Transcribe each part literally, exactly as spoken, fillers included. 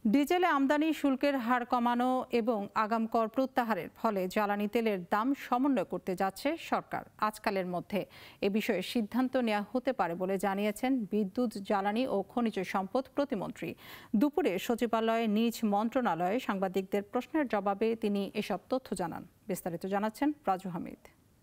ডিজেলে আমদানি শুল্কের হার কমানো এবং আগাম কর প্রত্যাহারের ফলে জ্বালানি তেলের দাম সমন্বয় করতে যাচ্ছে সরকার। আজকালের মধ্যে এ বিষয়ে সিদ্ধান্ত নেওয়া হতে পারে বলে জানিয়েছেন বিদ্যুৎ, জ্বালানি ও খনিজ সম্পদ প্রতিমন্ত্রী। দুপুরে সচিবালয়ে নিজ মন্ত্রণালয়ে সাংবাদিকদের প্রশ্নের জবাবে তিনি এসব তথ্য জানান। বিস্তারিত জানাচ্ছেন রাজু হামিদ।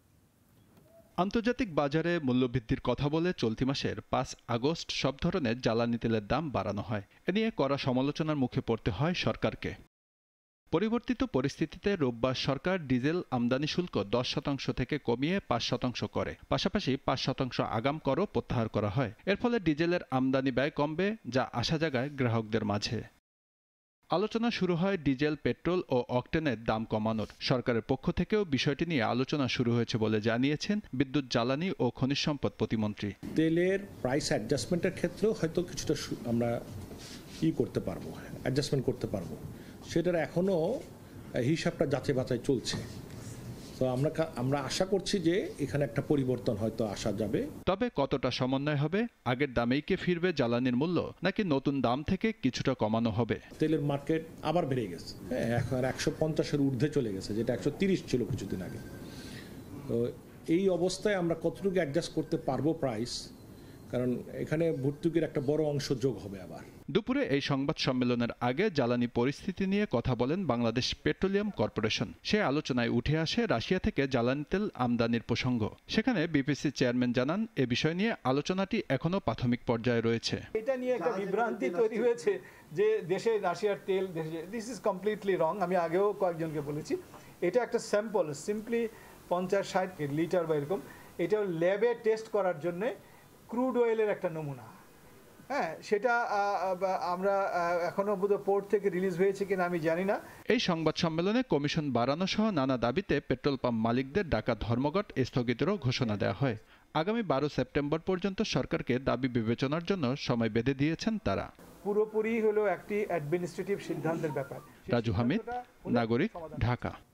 আন্তর্জাতিক বাজারে মূল্যবৃদ্ধির কথা বলে চলতি মাসের পাঁচ আগস্ট সব ধরনের জ্বালানি তেলের দাম বাড়ানো হয়। এ নিয়ে কড়া সমালোচনার মুখে পড়তে হয় সরকারকে। পরিবর্তিত পরিস্থিতিতে রোববার সরকার ডিজেল আমদানি শুল্ক দশ শতাংশ থেকে কমিয়ে পাঁচ শতাংশ করে, পাশাপাশি পাঁচ শতাংশ আগাম করও প্রত্যাহার করা হয়। এর ফলে ডিজেলের আমদানি ব্যয় কমবে, যা আশা জাগায় গ্রাহকদের মাঝে। আলোচনা শুরু হয় ডিজেল, পেট্রোল ও অকটেনের দাম কমানোর। সরকারের পক্ষ থেকেও বিষয়টি নিয়ে আলোচনা শুরু হয়েছে বলে জানিয়েছেন বিদ্যুৎ, জ্বালানি ও খনিজ সম্পদ প্রতিমন্ত্রী। তেলের প্রাইস অ্যাডজাস্টমেন্টের ক্ষেত্রেও হয়তো কিছুটা আমরা ই করতে পারবো, অ্যাডজাস্টমেন্ট করতে পারবো। সেটার এখনো হিসাবটা যাচাই বাছাই চলছে। তো আমরা আমরা আশা করছি যে এখানে একটা পরিবর্তন হয়তো আসা যাবে। তবে কতটা সমন্বয় হবে? আগের দামেই কি ফিরবে জ্বালানির মূল্য, নাকি নতুন দাম থেকে কিছুটা কমানো হবে? তেলের মার্কেট আবার বেড়ে গেছে, হ্যাঁ, এখন একশো পঞ্চাশের ঊর্ধ্বে চলে গেছে, যেটা একশো তিরিশ ছিল কিছুদিন আগে। তো এই অবস্থায় আমরা কতটুকু অ্যাডজাস্ট করতে পারবো প্রাইস, কারণ এখানে ভর্তুকির একটা বড় অংশ যোগ হবে আবার। দুপুরে এই সংবাদ সম্মেলনের আগে জ্বালানি পরিস্থিতি নিয়ে কথা বলেন বাংলাদেশ পেট্রোলিয়াম কর্পোরেশন। সে আলোচনায় উঠে আসে রাশিয়া থেকে জ্বালানি তেল আমদানির প্রসঙ্গ। সেখানে বিপিসি চেয়ারম্যান জানান, এ বিষয় নিয়ে আলোচনাটি এখনো প্রাথমিক পর্যায়ে রয়েছে। এটা নিয়ে একটা বিভ্রান্তি তৈরি হয়েছে যে দেশে রাশিয়ার তেল, দিস ইজ কমপ্লিটলি রং। আমি আগেও কয়েকজনকে বলেছি, এটা একটা স্যাম্পল, সিম্পলি পঞ্চাশ ষাট লিটার বা এরকম। এটা ল্যাবে টেস্ট করার জন্যে ক্রুড অয়েলের একটা নমুনা। হ্যাঁ, সেটা আমরা এখনো বোধহয় পোর্ট থেকে রিলিজ হয়েছে কিনা আমি জানি না। এই সংবাদ সম্মেলনে কমিশন বাড়ানো সহ নানা দাবিতে পেট্রোল পাম্প মালিকদের ডাকা ধর্মঘট স্থগিতেরও ঘোষণা দেওয়া হয়। আগামী বারো সেপ্টেম্বর পর্যন্ত সরকারকে দাবি বিবেচনার জন্য সময় বেঁধে দিয়েছেন তারা। পুরোপুরি হলো একটি অ্যাডমিনিস্ট্রেটিভ সিদ্ধান্তের ব্যাপার। রাজু হামিদ, নাগরিক, ঢাকা।